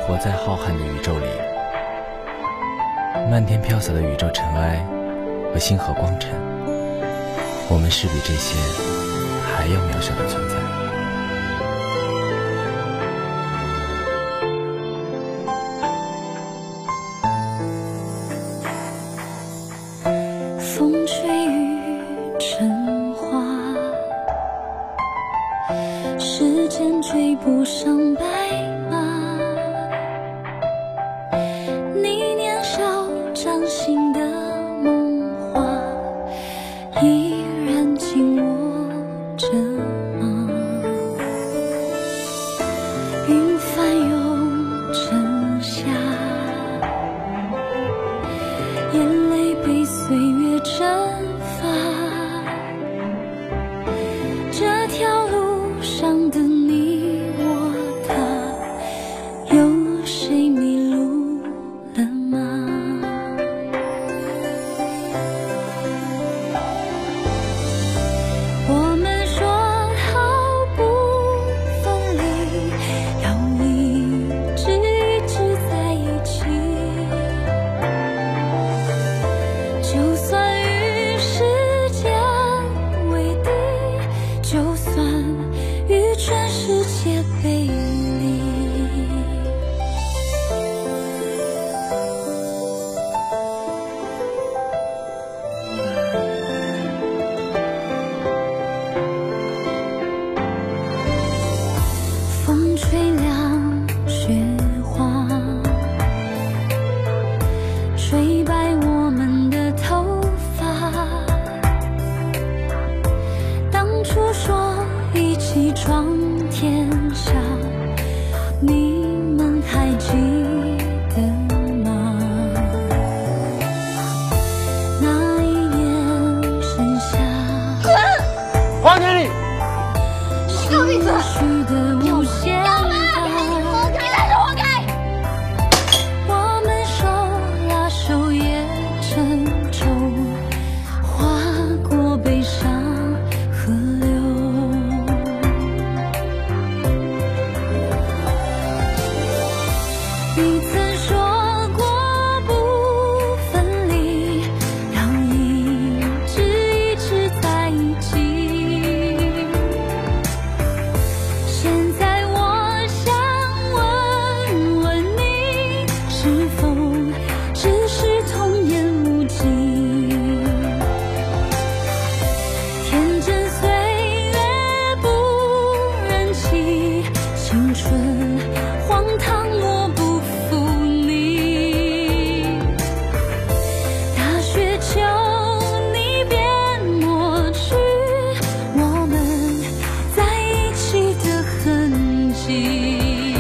活在浩瀚的宇宙里，漫天飘洒的宇宙尘埃和星河光尘，我们是比这些还要渺小的存在。 风吹雨成花，时间追不上白马，你年少掌心的梦话依然紧握着吗？云翻涌成夏，眼泪被岁月蒸发，这条路上的你我他，有谁迷路了吗？我们说好不分离，要一直在一起，就算与时间为敌，就算与全世界背离。风吹凉雪花，吹白我们的头发。当初说一起闯天下，你们还记得吗？那一年盛夏， 还给你！ 心虚的无限大。我们手拉手也沉重，划过悲伤河流。你曾说过不分离，要一直在一起。现在我想问问你，是否只是童言无忌？天真岁月不忍欺，青春荒唐我不负你。大雪求你别抹去我们在一起的痕迹，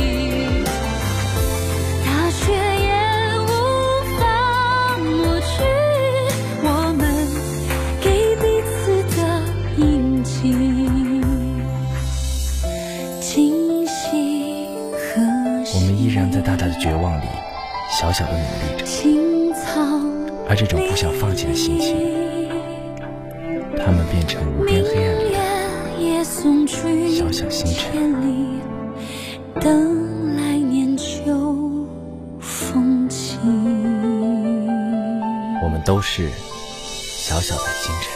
大雪也无法抹去我们给彼此的印记。今夕何我们依然在夕， 大大的绝望里小小的努力着， 青草而这种不想放弃的心情，它们变成无边黑暗里也送去小小星辰。 千里，等来年秋风起。 我们都是小小的星辰。